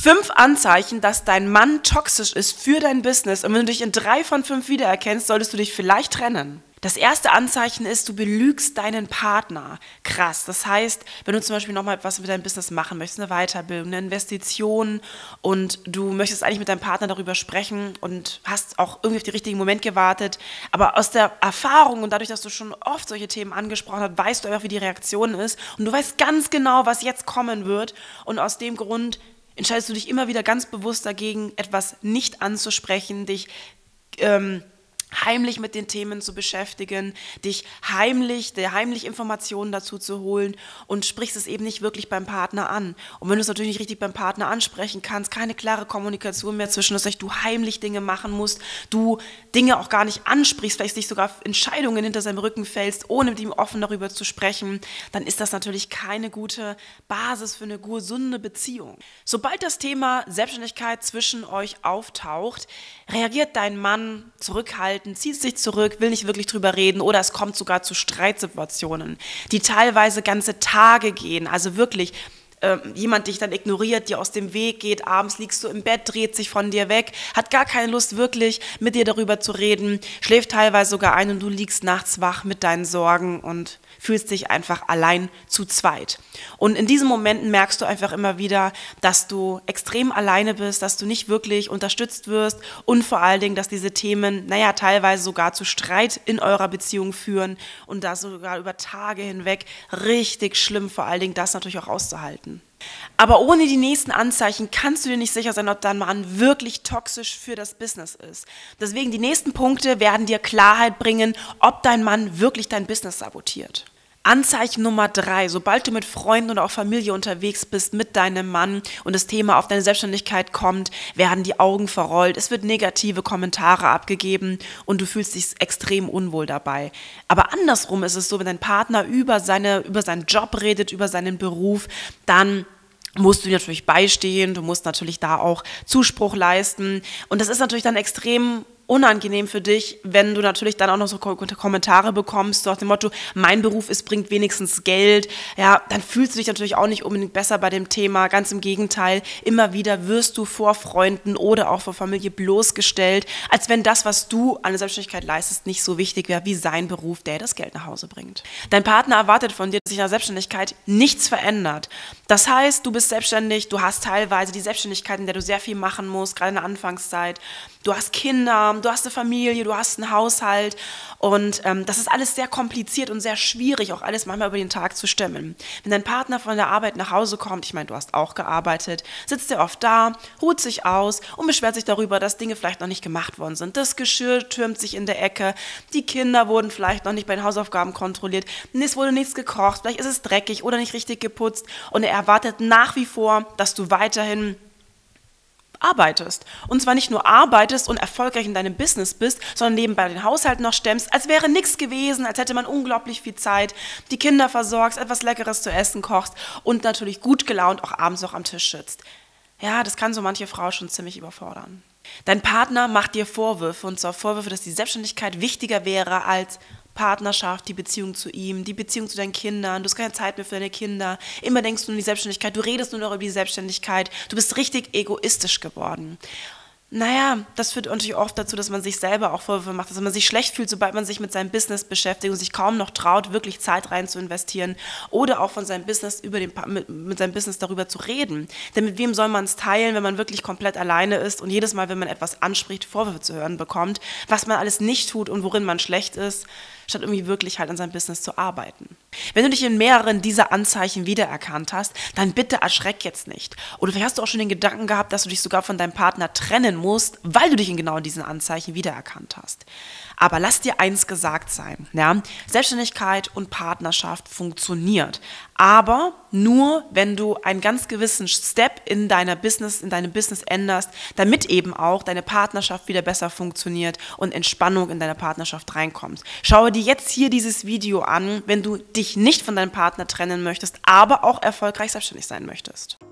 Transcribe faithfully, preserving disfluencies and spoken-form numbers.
Fünf Anzeichen, dass dein Mann toxisch ist für dein Business, und wenn du dich in drei von fünf wiedererkennst, solltest du dich vielleicht trennen. Das erste Anzeichen ist, du belügst deinen Partner. Krass. Das heißt, wenn du zum Beispiel nochmal etwas mit deinem Business machen möchtest, eine Weiterbildung, eine Investition, und du möchtest eigentlich mit deinem Partner darüber sprechen und hast auch irgendwie auf den richtigen Moment gewartet, aber aus der Erfahrung und dadurch, dass du schon oft solche Themen angesprochen hast, weißt du einfach, wie die Reaktion ist, und du weißt ganz genau, was jetzt kommen wird, und aus dem Grund entscheidest du dich immer wieder ganz bewusst dagegen, etwas nicht anzusprechen, dich ähm, heimlich mit den Themen zu beschäftigen, dich heimlich, dir heimlich Informationen dazu zu holen, und sprichst es eben nicht wirklich beim Partner an. Und wenn du es natürlich nicht richtig beim Partner ansprechen kannst, keine klare Kommunikation mehr zwischen euch, du heimlich Dinge machen musst, du Dinge auch gar nicht ansprichst, vielleicht dich sogar auf Entscheidungen hinter seinem Rücken fällst, ohne mit ihm offen darüber zu sprechen, dann ist das natürlich keine gute Basis für eine gesunde Beziehung. Sobald das Thema Selbstständigkeit zwischen euch auftaucht, reagiert dein Mann zurückhaltend, zieht sich zurück, will nicht wirklich drüber reden, oder es kommt sogar zu Streitsituationen, die teilweise ganze Tage gehen, also wirklich äh, jemand dich dann ignoriert, dir aus dem Weg geht, abends liegst du im Bett, dreht sich von dir weg, hat gar keine Lust wirklich mit dir darüber zu reden, schläft teilweise sogar ein, und du liegst nachts wach mit deinen Sorgen und fühlst dich einfach allein zu zweit. Und in diesen Momenten merkst du einfach immer wieder, dass du extrem alleine bist, dass du nicht wirklich unterstützt wirst, und vor allen Dingen, dass diese Themen, naja, teilweise sogar zu Streit in eurer Beziehung führen, und da sogar über Tage hinweg richtig schlimm, vor allen Dingen das natürlich auch auszuhalten. Aber ohne die nächsten Anzeichen kannst du dir nicht sicher sein, ob dein Mann wirklich toxisch für das Business ist. Deswegen, die nächsten Punkte werden dir Klarheit bringen, ob dein Mann wirklich dein Business sabotiert. Anzeichen Nummer drei: Sobald du mit Freunden oder auch Familie unterwegs bist mit deinem Mann und das Thema auf deine Selbstständigkeit kommt, werden die Augen verrollt, es wird negative Kommentare abgegeben, und du fühlst dich extrem unwohl dabei. Aber andersrum ist es so, wenn dein Partner über, seine, über seinen Job redet, über seinen Beruf, dann musst du dir natürlich beistehen, du musst natürlich da auch Zuspruch leisten, und das ist natürlich dann extrem unangenehm für dich, wenn du natürlich dann auch noch so Kommentare bekommst, so nach dem Motto, mein Beruf ist, bringt wenigstens Geld, ja, dann fühlst du dich natürlich auch nicht unbedingt besser bei dem Thema, ganz im Gegenteil, immer wieder wirst du vor Freunden oder auch vor Familie bloßgestellt, als wenn das, was du an der Selbstständigkeit leistest, nicht so wichtig wäre wie sein Beruf, der das Geld nach Hause bringt. Dein Partner erwartet von dir, dass sich in der Selbstständigkeit nichts verändert. Das heißt, du bist selbstständig, du hast teilweise die Selbstständigkeit, in der du sehr viel machen musst, gerade in der Anfangszeit, du hast Kinder, du hast eine Familie, du hast einen Haushalt, und ähm, das ist alles sehr kompliziert und sehr schwierig, auch alles manchmal über den Tag zu stemmen. Wenn dein Partner von der Arbeit nach Hause kommt, ich meine, du hast auch gearbeitet, sitzt er oft da, ruht sich aus und beschwert sich darüber, dass Dinge vielleicht noch nicht gemacht worden sind. Das Geschirr türmt sich in der Ecke, die Kinder wurden vielleicht noch nicht bei den Hausaufgaben kontrolliert, es wurde nichts gekocht, vielleicht ist es dreckig oder nicht richtig geputzt, und er erwartet nach wie vor, dass du weiterhin arbeitest. Und zwar nicht nur arbeitest und erfolgreich in deinem Business bist, sondern nebenbei den Haushalt noch stemmst, als wäre nichts gewesen, als hätte man unglaublich viel Zeit, die Kinder versorgst, etwas Leckeres zu essen kochst und natürlich gut gelaunt auch abends noch am Tisch sitzt. Ja, das kann so manche Frau schon ziemlich überfordern. Dein Partner macht dir Vorwürfe, und zwar Vorwürfe, dass die Selbstständigkeit wichtiger wäre als Partnerschaft, die Beziehung zu ihm, die Beziehung zu deinen Kindern, du hast keine Zeit mehr für deine Kinder, immer denkst du an die Selbstständigkeit, du redest nur noch über die Selbstständigkeit, du bist richtig egoistisch geworden. Naja, das führt natürlich oft dazu, dass man sich selber auch Vorwürfe macht, dass man sich schlecht fühlt, sobald man sich mit seinem Business beschäftigt und sich kaum noch traut, wirklich Zeit rein zu investieren oder auch von seinem Business über den, mit, mit seinem Business darüber zu reden. Denn mit wem soll man es teilen, wenn man wirklich komplett alleine ist und jedes Mal, wenn man etwas anspricht, Vorwürfe zu hören bekommt, was man alles nicht tut und worin man schlecht ist, statt irgendwie wirklich halt an seinem Business zu arbeiten. Wenn du dich in mehreren dieser Anzeichen wiedererkannt hast, dann bitte erschreck jetzt nicht. Oder vielleicht hast du auch schon den Gedanken gehabt, dass du dich sogar von deinem Partner trennen musst, weil du dich in genau diesen Anzeichen wiedererkannt hast. Aber lass dir eins gesagt sein, ja? Selbstständigkeit und Partnerschaft funktioniert, aber nur, wenn du einen ganz gewissen Step in deiner Business, in deinem Business änderst, damit eben auch deine Partnerschaft wieder besser funktioniert und Entspannung in deine Partnerschaft reinkommt. Schaue dir jetzt hier dieses Video an, wenn du dich nicht von deinem Partner trennen möchtest, aber auch erfolgreich selbstständig sein möchtest.